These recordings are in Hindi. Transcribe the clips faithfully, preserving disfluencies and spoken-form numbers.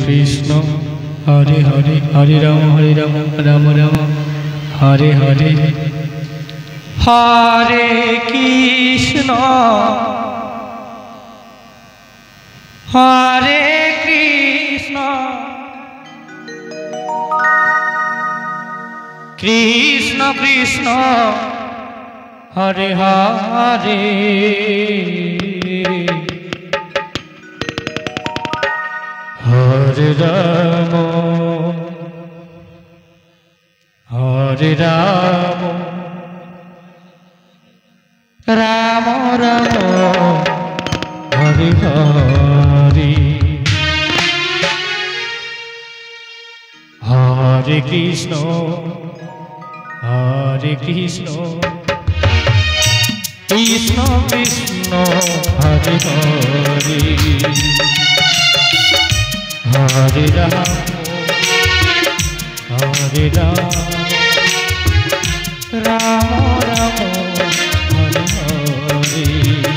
कृष्ण हरे हरे हरे राम हरे राम राम राम हरे हरे हरे कृष्ण हरे कृष्ण कृष्ण कृष्ण हरे हरे हरे राम हरे राम राम राम हरे हरे हरे कृष्ण हरे कृष्ण कृष्ण कृष्ण हरे हरे हरे राम हरे राम राम राम हरे हरे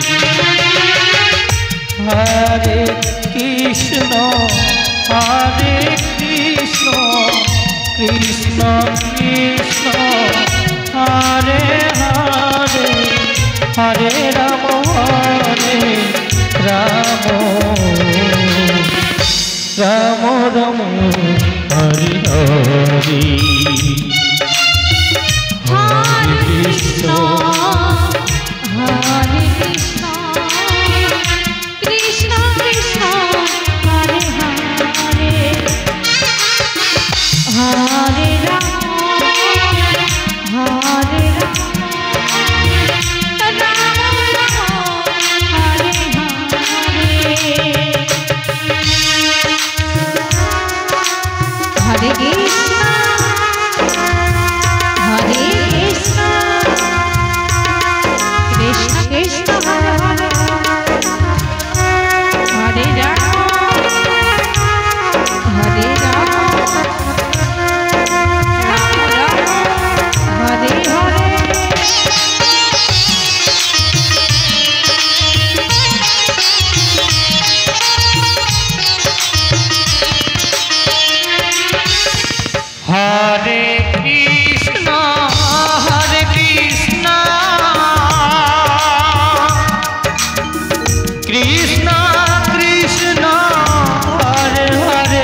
हरे कृष्ण हरे कृष्ण कृष्ण कृष्ण हरे हरे हरे राम हरे राम राम राम हरे हरे हरे कृष्ण हरे कृष्ण कृष्ण कृष्ण हरे हरे हरे राम हरे राम राम राम हरे हरे हरे कृष्ण हरे कृष्ण कृष्ण कृष्ण हरे हरे हरे राम हरे राम राम राम हरे हरे हरे कृष्ण हरे कृष्ण कृष्ण कृष्ण हरे हरे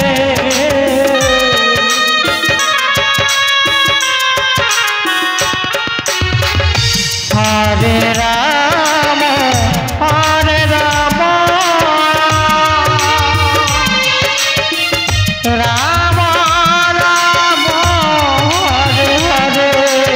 हरे राम हरे राम राम राम हरे हरे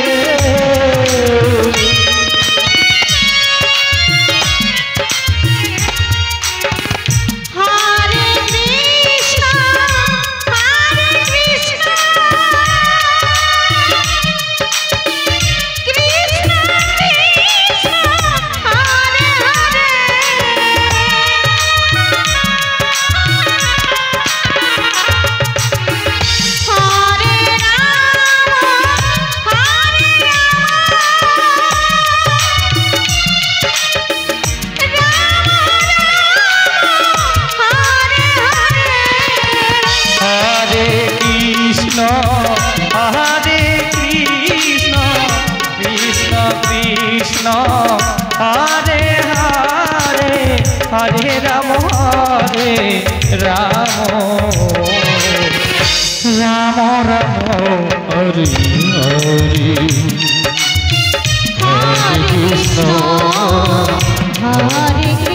हरे कृष्ण हरे कृष्ण कृष्ण कृष्ण हरे हरे हरे राम हरे हरे कृष्ण हरे कृष्ण कृष्ण कृष्ण हरे हरे हरे राम हरे राम राम राम हरे हरे हरे कृष्ण हरे